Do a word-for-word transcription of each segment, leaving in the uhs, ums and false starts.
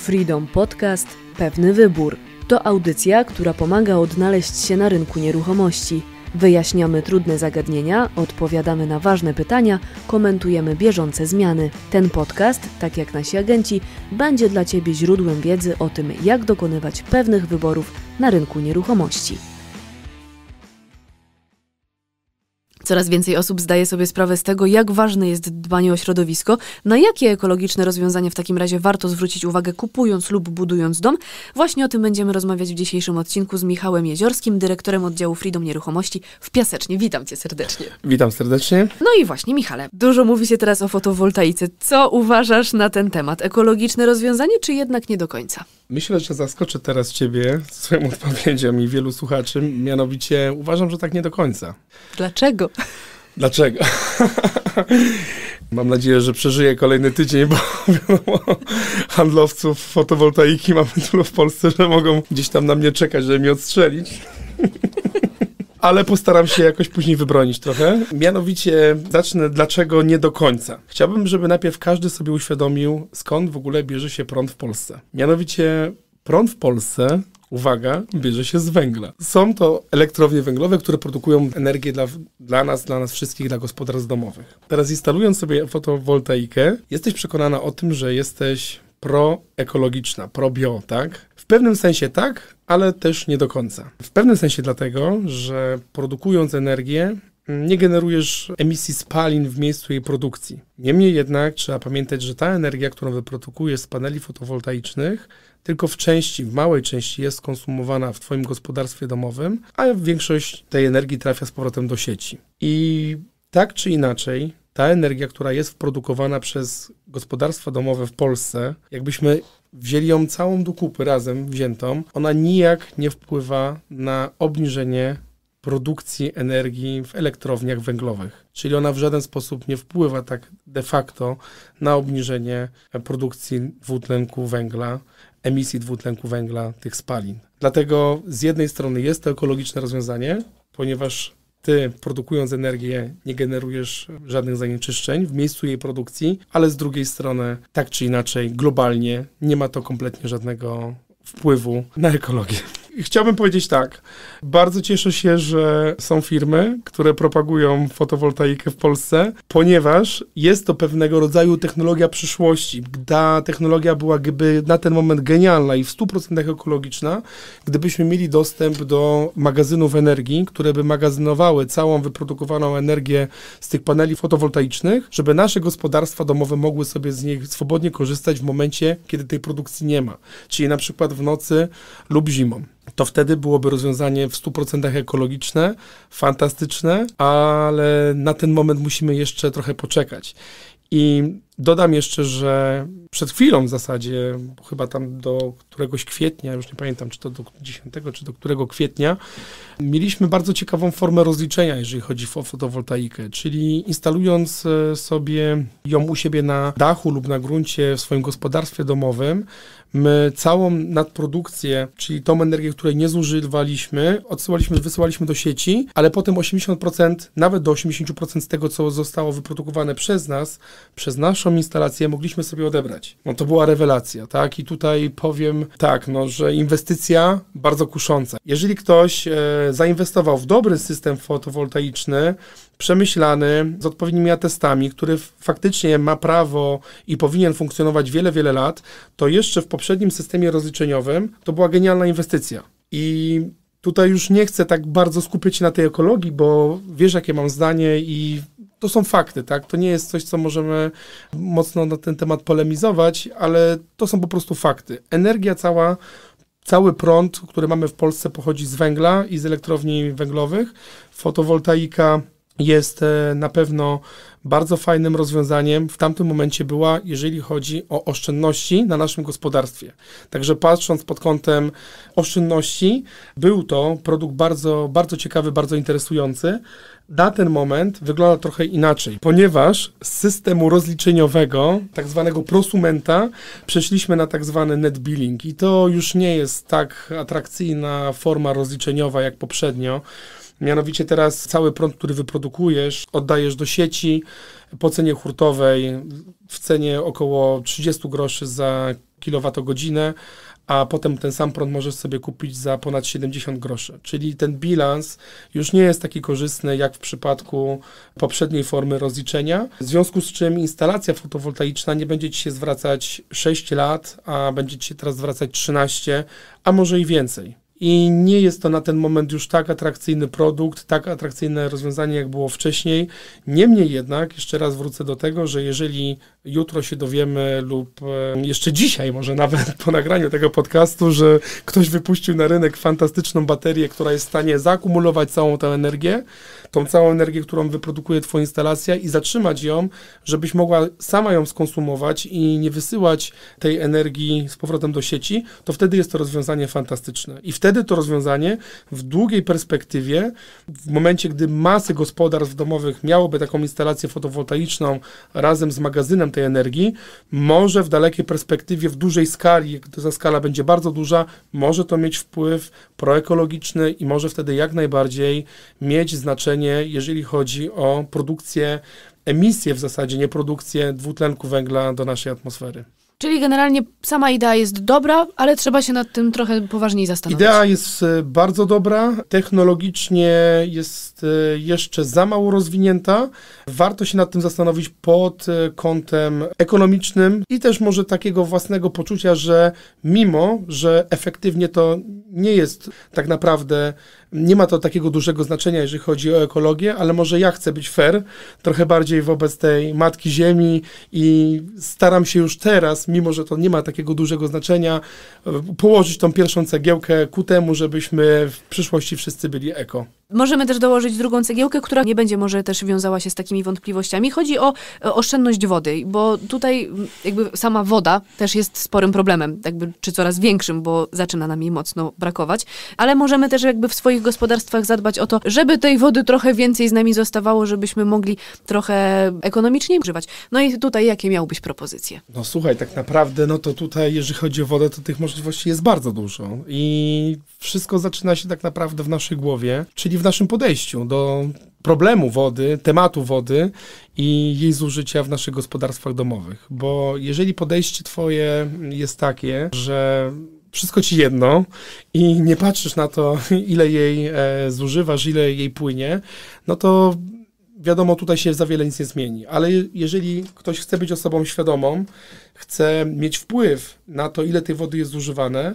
Freedom Podcast Pewny Wybór. To audycja, która pomaga odnaleźć się na rynku nieruchomości. Wyjaśniamy trudne zagadnienia, odpowiadamy na ważne pytania, komentujemy bieżące zmiany. Ten podcast, tak jak nasi agenci, będzie dla Ciebie źródłem wiedzy o tym, jak dokonywać pewnych wyborów na rynku nieruchomości. Coraz więcej osób zdaje sobie sprawę z tego, jak ważne jest dbanie o środowisko. Na jakie ekologiczne rozwiązania w takim razie warto zwrócić uwagę, kupując lub budując dom? Właśnie o tym będziemy rozmawiać w dzisiejszym odcinku z Michałem Jeziorskim, dyrektorem oddziału Freedom Nieruchomości w Piasecznie. Witam Cię serdecznie. Witam serdecznie. No i właśnie, Michale, dużo mówi się teraz o fotowoltaice. Co uważasz na ten temat? Ekologiczne rozwiązanie, czy jednak nie do końca? Myślę, że zaskoczę teraz Ciebie swoją odpowiedzią i wielu słuchaczy. Mianowicie uważam, że tak nie do końca. Dlaczego? Dlaczego? Mam nadzieję, że przeżyję kolejny tydzień, bo wiadomo, handlowców fotowoltaiki mamy tylu w Polsce, że mogą gdzieś tam na mnie czekać, żeby mnie odstrzelić. Ale postaram się jakoś później wybronić trochę. Mianowicie zacznę, dlaczego nie do końca. Chciałbym, żeby najpierw każdy sobie uświadomił, skąd w ogóle bierze się prąd w Polsce. Mianowicie prąd w Polsce, uwaga, bierze się z węgla. Są to elektrownie węglowe, które produkują energię dla, dla nas, dla nas wszystkich, dla gospodarstw domowych. Teraz instalując sobie fotowoltaikę, jesteś przekonana o tym, że jesteś proekologiczna, pro-bio, tak? W pewnym sensie tak, ale też nie do końca. W pewnym sensie dlatego, że produkując energię, nie generujesz emisji spalin w miejscu jej produkcji. Niemniej jednak trzeba pamiętać, że ta energia, którą wyprodukujesz z paneli fotowoltaicznych, tylko w części, w małej części jest konsumowana w Twoim gospodarstwie domowym, a większość tej energii trafia z powrotem do sieci. I tak czy inaczej, ta energia, która jest produkowana przez gospodarstwa domowe w Polsce, jakbyśmy wzięli ją całą do kupy razem wziętą, ona nijak nie wpływa na obniżenie produkcji energii w elektrowniach węglowych. Czyli ona w żaden sposób nie wpływa tak de facto na obniżenie produkcji dwutlenku węgla, emisji dwutlenku węgla, tych spalin. Dlatego z jednej strony jest to ekologiczne rozwiązanie, ponieważ ty, produkując energię, nie generujesz żadnych zanieczyszczeń w miejscu jej produkcji, ale z drugiej strony, tak czy inaczej, globalnie nie ma to kompletnie żadnego wpływu na ekologię. Chciałbym powiedzieć tak, bardzo cieszę się, że są firmy, które propagują fotowoltaikę w Polsce, ponieważ jest to pewnego rodzaju technologia przyszłości. Ta technologia byłaby na ten moment genialna i w stu procentach ekologiczna, gdybyśmy mieli dostęp do magazynów energii, które by magazynowały całą wyprodukowaną energię z tych paneli fotowoltaicznych, żeby nasze gospodarstwa domowe mogły sobie z niej swobodnie korzystać w momencie, kiedy tej produkcji nie ma. Czyli na przykład w nocy lub zimą. To wtedy byłoby rozwiązanie w stu procentach ekologiczne, fantastyczne, ale na ten moment musimy jeszcze trochę poczekać. I dodam jeszcze, że przed chwilą w zasadzie, chyba tam do któregoś kwietnia, już nie pamiętam, czy to do dziesiątego, czy do którego kwietnia, mieliśmy bardzo ciekawą formę rozliczenia, jeżeli chodzi o fotowoltaikę, czyli instalując sobie ją u siebie na dachu lub na gruncie w swoim gospodarstwie domowym, my całą nadprodukcję, czyli tą energię, której nie zużywaliśmy, odsyłaliśmy, wysyłaliśmy do sieci, ale potem osiemdziesiąt procent, nawet do osiemdziesiąt procent z tego, co zostało wyprodukowane przez nas, przez naszą instalację, mogliśmy sobie odebrać. No to była rewelacja, tak? I tutaj powiem tak, no, że inwestycja bardzo kusząca. Jeżeli ktoś e, zainwestował w dobry system fotowoltaiczny, przemyślany, z odpowiednimi atestami, który faktycznie ma prawo i powinien funkcjonować wiele, wiele lat, to jeszcze w poprzednim systemie rozliczeniowym to była genialna inwestycja. I tutaj już nie chcę tak bardzo skupiać się na tej ekologii, bo wiesz, jakie mam zdanie i to są fakty, tak? To nie jest coś, co możemy mocno na ten temat polemizować, ale to są po prostu fakty. Energia cała, cały prąd, który mamy w Polsce, pochodzi z węgla i z elektrowni węglowych. Fotowoltaika jest na pewno bardzo fajnym rozwiązaniem. W tamtym momencie była, jeżeli chodzi o oszczędności na naszym gospodarstwie. Także patrząc pod kątem oszczędności, był to produkt bardzo, bardzo ciekawy, bardzo interesujący. Na ten moment wygląda trochę inaczej, ponieważ z systemu rozliczeniowego, tak zwanego prosumenta, przeszliśmy na tak zwany net billing i to już nie jest tak atrakcyjna forma rozliczeniowa jak poprzednio. Mianowicie teraz cały prąd, który wyprodukujesz, oddajesz do sieci po cenie hurtowej w cenie około trzydzieści groszy za kilowatogodzinę, a potem ten sam prąd możesz sobie kupić za ponad siedemdziesiąt groszy. Czyli ten bilans już nie jest taki korzystny jak w przypadku poprzedniej formy rozliczenia, w związku z czym instalacja fotowoltaiczna nie będzie ci się zwracać sześć lat, a będzie ci się teraz zwracać trzynaście, a może i więcej. I nie jest to na ten moment już tak atrakcyjny produkt, tak atrakcyjne rozwiązanie, jak było wcześniej. Niemniej jednak, jeszcze raz wrócę do tego, że jeżeli jutro się dowiemy lub jeszcze dzisiaj może nawet po nagraniu tego podcastu, że ktoś wypuścił na rynek fantastyczną baterię, która jest w stanie zaakumulować całą tę energię, tą całą energię, którą wyprodukuje twoja instalacja i zatrzymać ją, żebyś mogła sama ją skonsumować i nie wysyłać tej energii z powrotem do sieci, to wtedy jest to rozwiązanie fantastyczne. I wtedy to rozwiązanie w długiej perspektywie, w momencie, gdy masy gospodarstw domowych miałoby taką instalację fotowoltaiczną razem z magazynem tej energii, może w dalekiej perspektywie, w dużej skali, jak ta skala będzie bardzo duża, może to mieć wpływ proekologiczny i może wtedy jak najbardziej mieć znaczenie, jeżeli chodzi o produkcję, emisję w zasadzie, nie produkcję dwutlenku węgla do naszej atmosfery. Czyli generalnie sama idea jest dobra, ale trzeba się nad tym trochę poważniej zastanowić. Idea jest bardzo dobra, technologicznie jest jeszcze za mało rozwinięta. Warto się nad tym zastanowić pod kątem ekonomicznym i też może takiego własnego poczucia, że mimo, że efektywnie to nie jest tak naprawdę, nie ma to takiego dużego znaczenia, jeżeli chodzi o ekologię, ale może ja chcę być fair, trochę bardziej wobec tej matki ziemi i staram się już teraz, mimo że to nie ma takiego dużego znaczenia, położyć tą pierwszą cegiełkę ku temu, żebyśmy w przyszłości wszyscy byli eko. Możemy też dołożyć drugą cegiełkę, która nie będzie może też wiązała się z takimi wątpliwościami. Chodzi o oszczędność wody, bo tutaj jakby sama woda też jest sporym problemem, jakby, czy coraz większym, bo zaczyna nam jej mocno brakować, ale możemy też jakby w swoich gospodarstwach zadbać o to, żeby tej wody trochę więcej z nami zostawało, żebyśmy mogli trochę ekonomiczniej używać. No i tutaj jakie miałbyś propozycje? No słuchaj, tak naprawdę, no to tutaj, jeżeli chodzi o wodę, to tych możliwości jest bardzo dużo i wszystko zaczyna się tak naprawdę w naszej głowie, czyli w naszym podejściu do problemu wody, tematu wody i jej zużycia w naszych gospodarstwach domowych. Bo jeżeli podejście twoje jest takie, że wszystko ci jedno i nie patrzysz na to, ile jej e, zużywasz, ile jej płynie, no to wiadomo, tutaj się za wiele nic nie zmieni. Ale jeżeli ktoś chce być osobą świadomą, chce mieć wpływ na to, ile tej wody jest zużywane,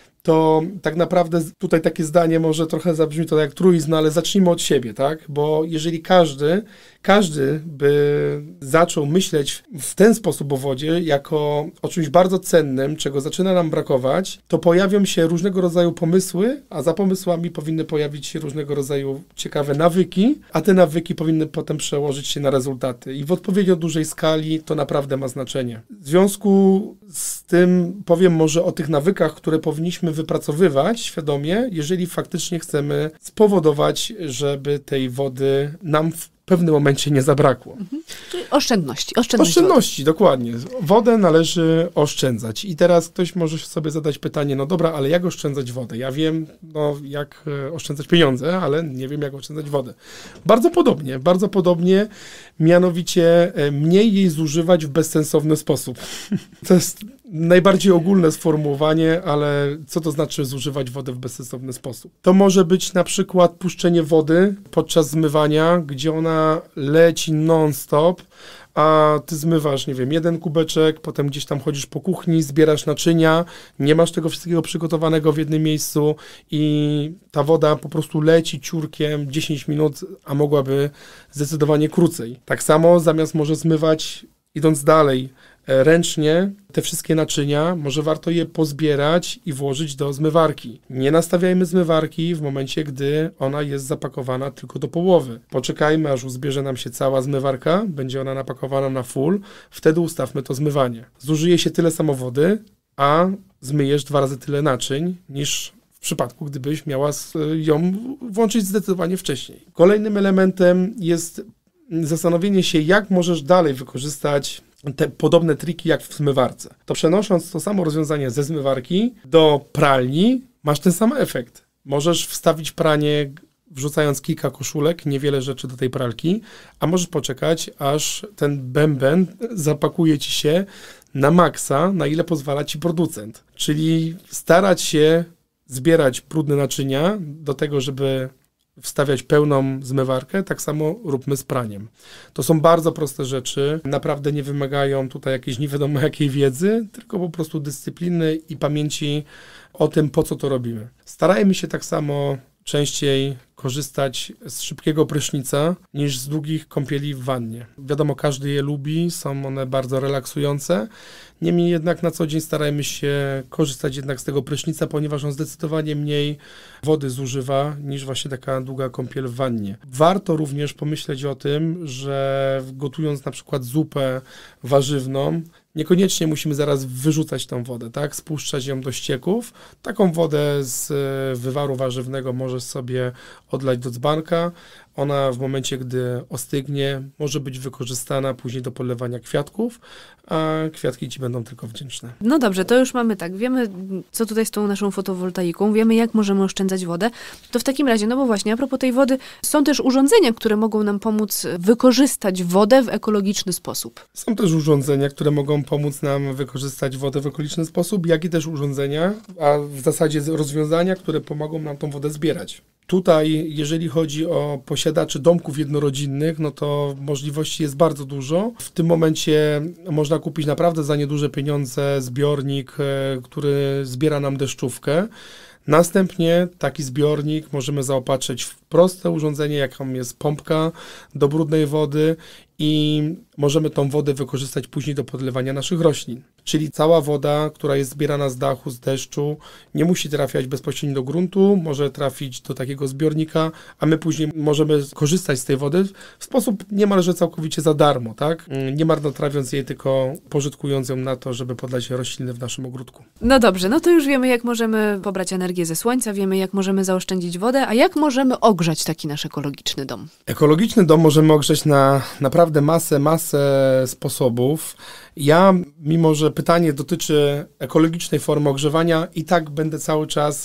to tak naprawdę tutaj takie zdanie może trochę zabrzmi to jak truizm, ale zacznijmy od siebie, tak? Bo jeżeli każdy, każdy by zaczął myśleć w ten sposób o wodzie jako o czymś bardzo cennym, czego zaczyna nam brakować, to pojawią się różnego rodzaju pomysły, a za pomysłami powinny pojawić się różnego rodzaju ciekawe nawyki, a te nawyki powinny potem przełożyć się na rezultaty. I w odpowiednio dużej skali to naprawdę ma znaczenie. W związku z tym powiem może o tych nawykach, które powinniśmy wypracowywać świadomie, jeżeli faktycznie chcemy spowodować, żeby tej wody nam w pewnym momencie nie zabrakło. Mhm. Czyli oszczędności. Oszczędność oszczędności, wody. Dokładnie. Wodę należy oszczędzać. I teraz ktoś może sobie zadać pytanie, no dobra, ale jak oszczędzać wodę? Ja wiem, no, jak oszczędzać pieniądze, ale nie wiem, jak oszczędzać wodę. Bardzo podobnie, bardzo podobnie, mianowicie mniej jej zużywać w bezsensowny sposób. To jest najbardziej ogólne sformułowanie, ale co to znaczy zużywać wodę w bezsensowny sposób? To może być na przykład puszczenie wody podczas zmywania, gdzie ona leci non-stop, a ty zmywasz, nie wiem, jeden kubeczek, potem gdzieś tam chodzisz po kuchni, zbierasz naczynia, nie masz tego wszystkiego przygotowanego w jednym miejscu i ta woda po prostu leci ciurkiem dziesięć minut, a mogłaby zdecydowanie krócej. Tak samo zamiast może zmywać, idąc dalej, ręcznie te wszystkie naczynia, może warto je pozbierać i włożyć do zmywarki. Nie nastawiajmy zmywarki w momencie, gdy ona jest zapakowana tylko do połowy. Poczekajmy, aż uzbierze nam się cała zmywarka, będzie ona napakowana na full, wtedy ustawmy to zmywanie. Zużyje się tyle samo wody, a zmyjesz dwa razy tyle naczyń, niż w przypadku, gdybyś miała ją włączyć zdecydowanie wcześniej. Kolejnym elementem jest zastanowienie się, jak możesz dalej wykorzystać te podobne triki jak w zmywarce. To przenosząc to samo rozwiązanie ze zmywarki do pralni, masz ten sam efekt. Możesz wstawić pranie wrzucając kilka koszulek, niewiele rzeczy do tej pralki, a możesz poczekać, aż ten bęben zapakuje ci się na maksa, na ile pozwala ci producent. Czyli starać się zbierać brudne naczynia do tego, żeby wstawiać pełną zmywarkę, tak samo róbmy z praniem. To są bardzo proste rzeczy, naprawdę nie wymagają tutaj jakiejś nie wiadomo jakiej wiedzy, tylko po prostu dyscypliny i pamięci o tym, po co to robimy. Starajmy się tak samo częściej korzystać z szybkiego prysznica niż z długich kąpieli w wannie. Wiadomo, każdy je lubi, są one bardzo relaksujące. Niemniej jednak na co dzień starajmy się korzystać jednak z tego prysznica, ponieważ on zdecydowanie mniej wody zużywa niż właśnie taka długa kąpiel w wannie. Warto również pomyśleć o tym, że gotując na przykład zupę warzywną, niekoniecznie musimy zaraz wyrzucać tą wodę, tak? Spuszczać ją do ścieków. Taką wodę z wywaru warzywnego możesz sobie odlać do dzbanka. Ona w momencie, gdy ostygnie, może być wykorzystana później do polewania kwiatków, a kwiatki ci będą tylko wdzięczne. No dobrze, to już mamy tak, wiemy, co tutaj z tą naszą fotowoltaiką, wiemy, jak możemy oszczędzać wodę. To w takim razie, no bo właśnie, a propos tej wody, są też urządzenia, które mogą nam pomóc wykorzystać wodę w ekologiczny sposób. Są też urządzenia, które mogą pomóc nam wykorzystać wodę w ekologiczny sposób, jak i też urządzenia, a w zasadzie rozwiązania, które pomogą nam tą wodę zbierać. Tutaj, jeżeli chodzi o posiadaczy domków jednorodzinnych, no to możliwości jest bardzo dużo. W tym momencie można kupić naprawdę za nieduże pieniądze zbiornik, który zbiera nam deszczówkę. Następnie taki zbiornik możemy zaopatrzyć w proste urządzenie, jaką jest pompka do brudnej wody i możemy tą wodę wykorzystać później do podlewania naszych roślin. Czyli cała woda, która jest zbierana z dachu, z deszczu, nie musi trafiać bezpośrednio do gruntu, może trafić do takiego zbiornika, a my później możemy korzystać z tej wody w sposób niemalże całkowicie za darmo, tak? Nie marnotrawiąc jej, tylko pożytkując ją na to, żeby podlać rośliny w naszym ogródku. No dobrze, no to już wiemy, jak możemy pobrać energię ze słońca, wiemy, jak możemy zaoszczędzić wodę, a jak możemy ogrzać taki nasz ekologiczny dom? Ekologiczny dom możemy ogrzać na naprawdę masę, masę sposobów. Ja, mimo że pytanie dotyczy ekologicznej formy ogrzewania, i tak będę cały czas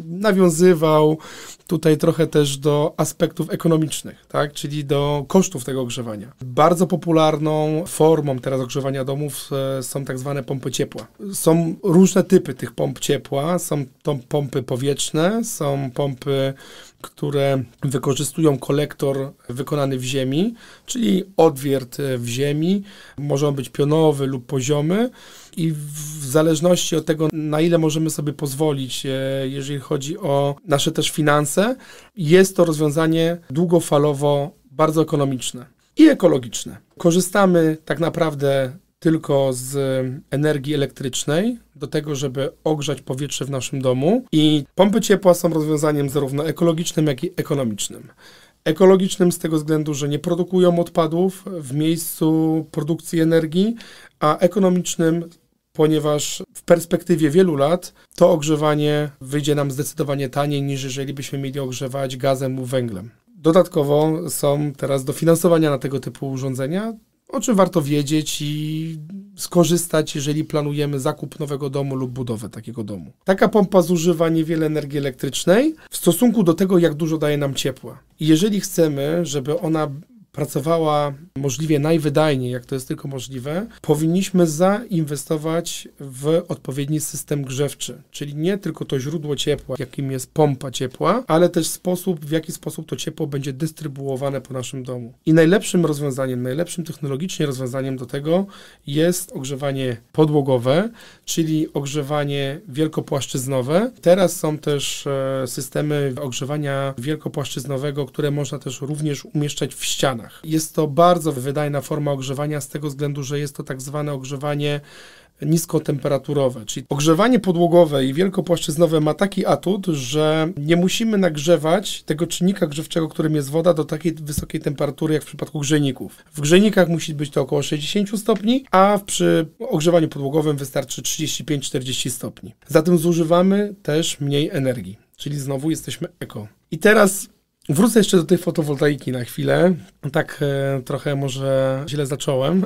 nawiązywał tutaj trochę też do aspektów ekonomicznych, tak? Czyli do kosztów tego ogrzewania. Bardzo popularną formą teraz ogrzewania domów są tak zwane pompy ciepła. Są różne typy tych pomp ciepła. Są to pompy powietrzne, są pompy, które wykorzystują kolektor wykonany w ziemi, czyli odwiert w ziemi. Może on być pionowy lub poziomy i w zależności od tego, na ile możemy sobie pozwolić, jeżeli chodzi o nasze też finanse, jest to rozwiązanie długofalowo bardzo ekonomiczne i ekologiczne. Korzystamy tak naprawdę tylko z energii elektrycznej do tego, żeby ogrzać powietrze w naszym domu i pompy ciepła są rozwiązaniem zarówno ekologicznym, jak i ekonomicznym. Ekologicznym z tego względu, że nie produkują odpadów w miejscu produkcji energii, a ekonomicznym, ponieważ w perspektywie wielu lat to ogrzewanie wyjdzie nam zdecydowanie taniej, niż jeżeli byśmy mieli ogrzewać gazem lub węglem. Dodatkowo są teraz dofinansowania na tego typu urządzenia, o czym warto wiedzieć i skorzystać, jeżeli planujemy zakup nowego domu lub budowę takiego domu. Taka pompa zużywa niewiele energii elektrycznej w stosunku do tego, jak dużo daje nam ciepła. I jeżeli chcemy, żeby ona pracowała możliwie najwydajniej, jak to jest tylko możliwe, powinniśmy zainwestować w odpowiedni system grzewczy, czyli nie tylko to źródło ciepła, jakim jest pompa ciepła, ale też sposób, w jaki sposób to ciepło będzie dystrybuowane po naszym domu. I najlepszym rozwiązaniem, najlepszym technologicznie rozwiązaniem do tego jest ogrzewanie podłogowe, czyli ogrzewanie wielkopłaszczyznowe. Teraz są też e, systemy ogrzewania wielkopłaszczyznowego, które można też również umieszczać w ścianach. Jest to bardzo wydajna forma ogrzewania z tego względu, że jest to tak zwane ogrzewanie niskotemperaturowe, czyli ogrzewanie podłogowe i wielkopłaszczyznowe ma taki atut, że nie musimy nagrzewać tego czynnika grzewczego, którym jest woda, do takiej wysokiej temperatury jak w przypadku grzejników. W grzejnikach musi być to około sześćdziesiąt stopni, a przy ogrzewaniu podłogowym wystarczy trzydzieści pięć czterdzieści stopni. Zatem zużywamy też mniej energii, czyli znowu jesteśmy eko. I teraz wrócę jeszcze do tej fotowoltaiki na chwilę. Tak e, trochę może źle zacząłem.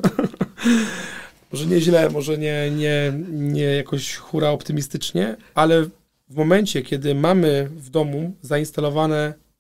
Może nie źle, może nie, nie, nie jakoś hura optymistycznie, ale w momencie, kiedy mamy w domu zainstalowane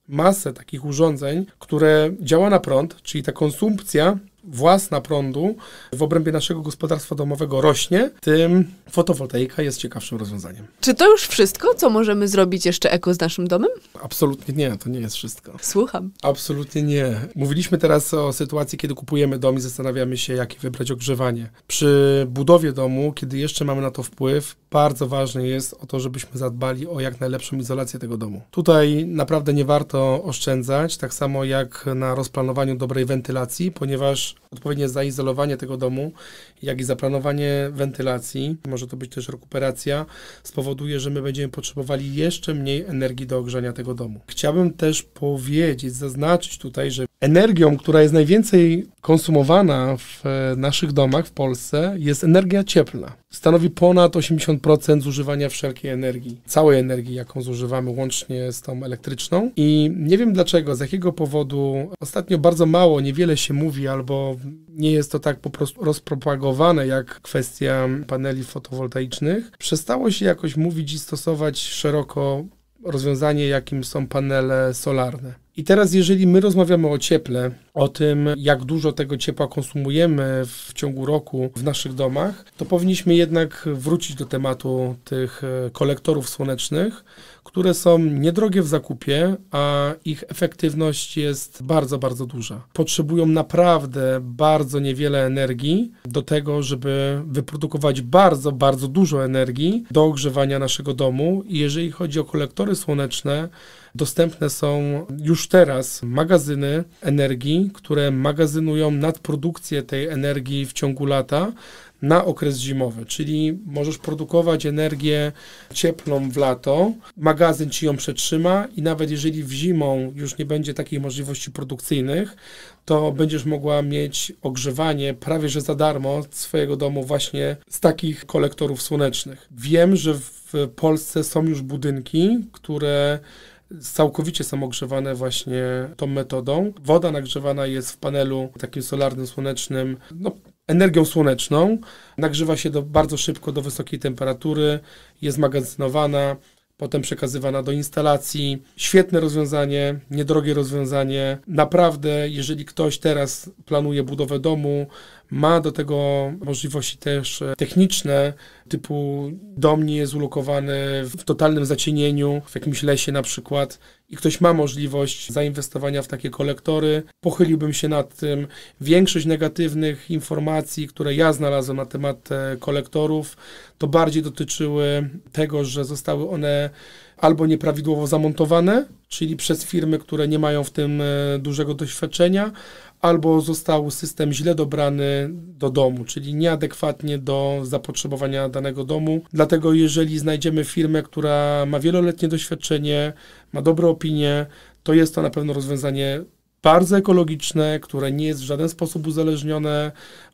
masę takich urządzeń, które działa na prąd, czyli ta konsumpcja własna prądu w obrębie naszego gospodarstwa domowego rośnie, tym fotowoltaika jest ciekawszym rozwiązaniem. Czy to już wszystko, co możemy zrobić jeszcze eko z naszym domem? Absolutnie nie, to nie jest wszystko. Słucham. Absolutnie nie. Mówiliśmy teraz o sytuacji, kiedy kupujemy dom i zastanawiamy się, jakie wybrać ogrzewanie. Przy budowie domu, kiedy jeszcze mamy na to wpływ, bardzo ważne jest o to, żebyśmy zadbali o jak najlepszą izolację tego domu. Tutaj naprawdę nie warto oszczędzać, tak samo jak na rozplanowaniu dobrej wentylacji, ponieważ odpowiednie zaizolowanie tego domu, jak i zaplanowanie wentylacji, może to być też rekuperacja, spowoduje, że my będziemy potrzebowali jeszcze mniej energii do ogrzania tego domu. Chciałbym też powiedzieć, zaznaczyć tutaj, że energią, która jest najwięcej konsumowana w naszych domach w Polsce, jest energia cieplna. Stanowi ponad osiemdziesiąt procent zużywania wszelkiej energii, całej energii, jaką zużywamy łącznie z tą elektryczną. I nie wiem dlaczego, z jakiego powodu ostatnio bardzo mało, niewiele się mówi, albo nie jest to tak po prostu rozpropagowane jak kwestia paneli fotowoltaicznych. Przestało się jakoś mówić i stosować szeroko rozwiązanie, jakim są panele solarne. I teraz, jeżeli my rozmawiamy o cieple, o tym, jak dużo tego ciepła konsumujemy w ciągu roku w naszych domach, to powinniśmy jednak wrócić do tematu tych kolektorów słonecznych, które są niedrogie w zakupie, a ich efektywność jest bardzo, bardzo duża. Potrzebują naprawdę bardzo niewiele energii do tego, żeby wyprodukować bardzo, bardzo dużo energii do ogrzewania naszego domu. I jeżeli chodzi o kolektory słoneczne, dostępne są już teraz magazyny energii, które magazynują nadprodukcję tej energii w ciągu lata na okres zimowy, czyli możesz produkować energię cieplną w lato, magazyn ci ją przetrzyma i nawet jeżeli w zimą już nie będzie takich możliwości produkcyjnych, to będziesz mogła mieć ogrzewanie prawie że za darmo swojego domu właśnie z takich kolektorów słonecznych. Wiem, że w Polsce są już budynki, które całkowicie są ogrzewane właśnie tą metodą. Woda nagrzewana jest w panelu takim solarnym, słonecznym, no, energią słoneczną. Nagrzewa się do, bardzo szybko do wysokiej temperatury, jest magazynowana, potem przekazywana do instalacji. Świetne rozwiązanie, niedrogie rozwiązanie. Naprawdę, jeżeli ktoś teraz planuje budowę domu, ma do tego możliwości też techniczne, typu dom nie jest ulokowany w totalnym zacienieniu, w jakimś lesie na przykład, i ktoś ma możliwość zainwestowania w takie kolektory, pochyliłbym się nad tym. Większość negatywnych informacji, które ja znalazłem na temat kolektorów, to bardziej dotyczyły tego, że zostały one albo nieprawidłowo zamontowane, czyli przez firmy, które nie mają w tym dużego doświadczenia, albo został system źle dobrany do domu, czyli nieadekwatnie do zapotrzebowania danego domu. Dlatego jeżeli znajdziemy firmę, która ma wieloletnie doświadczenie, ma dobre opinie, to jest to na pewno rozwiązanie bardzo ekologiczne, które nie jest w żaden sposób uzależnione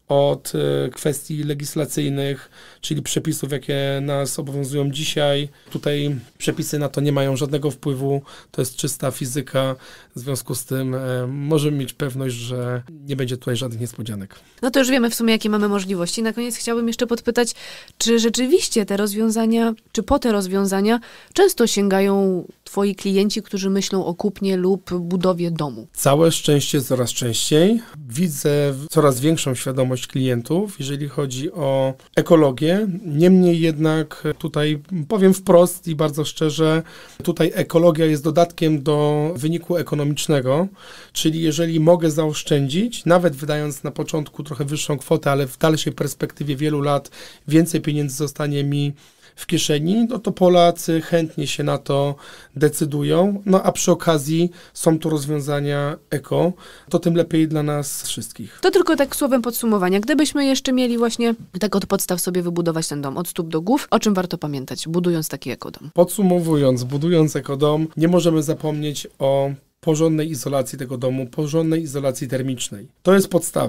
od kwestii legislacyjnych, czyli przepisów, jakie nas obowiązują dzisiaj. Tutaj przepisy na to nie mają żadnego wpływu, to jest czysta fizyka, w związku z tym e, możemy mieć pewność, że nie będzie tutaj żadnych niespodzianek. No to już wiemy w sumie, jakie mamy możliwości. Na koniec chciałabym jeszcze podpytać, czy rzeczywiście te rozwiązania, czy po te rozwiązania często sięgają twoi klienci, którzy myślą o kupnie lub budowie domu? Całe szczęście coraz częściej. Widzę coraz większą świadomość klientów, jeżeli chodzi o ekologię. Niemniej jednak tutaj powiem wprost i bardzo szczerze, tutaj ekologia jest dodatkiem do wyniku ekonomicznego, czyli jeżeli mogę zaoszczędzić, nawet wydając na początku trochę wyższą kwotę, ale w dalszej perspektywie wielu lat więcej pieniędzy zostanie mi w kieszeni, no to Polacy chętnie się na to decydują, no a przy okazji są to rozwiązania eko, to tym lepiej dla nas wszystkich. To tylko tak słowem podsumowania. Gdybyśmy jeszcze mieli właśnie tak od podstaw sobie wybudować ten dom, od stóp do głów, o czym warto pamiętać, budując taki ekodom? Podsumowując, budując ekodom, nie możemy zapomnieć o porządnej izolacji tego domu, porządnej izolacji termicznej. To jest podstawa.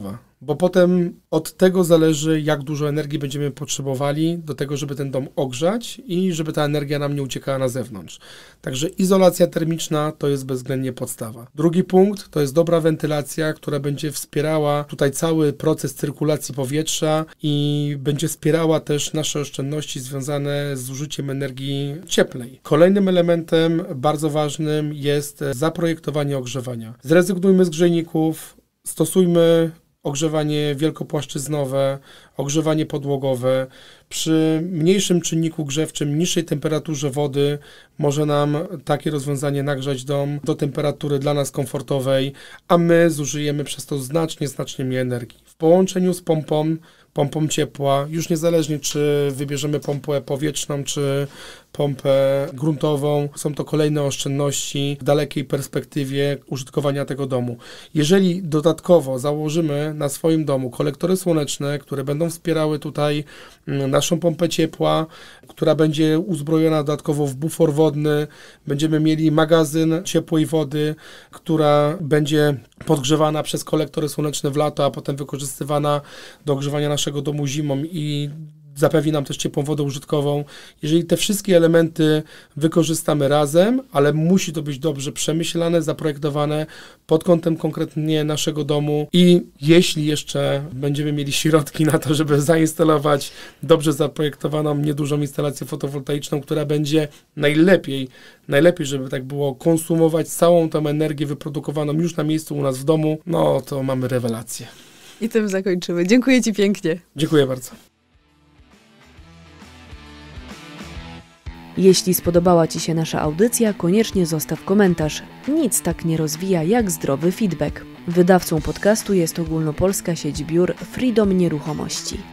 bo potem od tego zależy, jak dużo energii będziemy potrzebowali do tego, żeby ten dom ogrzać i żeby ta energia nam nie uciekała na zewnątrz. Także izolacja termiczna to jest bezwzględnie podstawa. Drugi punkt to jest dobra wentylacja, która będzie wspierała tutaj cały proces cyrkulacji powietrza i będzie wspierała też nasze oszczędności związane z zużyciem energii cieplnej. Kolejnym elementem bardzo ważnym jest zaprojektowanie ogrzewania. Zrezygnujmy z grzejników, stosujmy ogrzewanie wielkopłaszczyznowe, ogrzewanie podłogowe. Przy mniejszym czynniku grzewczym, niższej temperaturze wody może nam takie rozwiązanie nagrzać dom do temperatury dla nas komfortowej, a my zużyjemy przez to znacznie, znacznie mniej energii. W połączeniu z pompą, pompą ciepła, już niezależnie czy wybierzemy pompę powietrzną, czy pompę gruntową, są to kolejne oszczędności w dalekiej perspektywie użytkowania tego domu. Jeżeli dodatkowo założymy na swoim domu kolektory słoneczne, które będą wspierały tutaj naszą pompę ciepła, która będzie uzbrojona dodatkowo w bufor wodny, będziemy mieli magazyn ciepłej wody, która będzie podgrzewana przez kolektory słoneczne w lato, a potem wykorzystywana do ogrzewania naszego domu zimą i zapewni nam też ciepłą wodę użytkową. Jeżeli te wszystkie elementy wykorzystamy razem, ale musi to być dobrze przemyślane, zaprojektowane pod kątem konkretnie naszego domu i jeśli jeszcze będziemy mieli środki na to, żeby zainstalować dobrze zaprojektowaną, niedużą instalację fotowoltaiczną, która będzie najlepiej, najlepiej, żeby tak było, konsumować całą tą energię wyprodukowaną już na miejscu u nas w domu, no to mamy rewelację. I tym zakończymy. Dziękuję Ci pięknie. Dziękuję bardzo. Jeśli spodobała Ci się nasza audycja, koniecznie zostaw komentarz. Nic tak nie rozwija jak zdrowy feedback. Wydawcą podcastu jest ogólnopolska sieć biur Freedom Nieruchomości.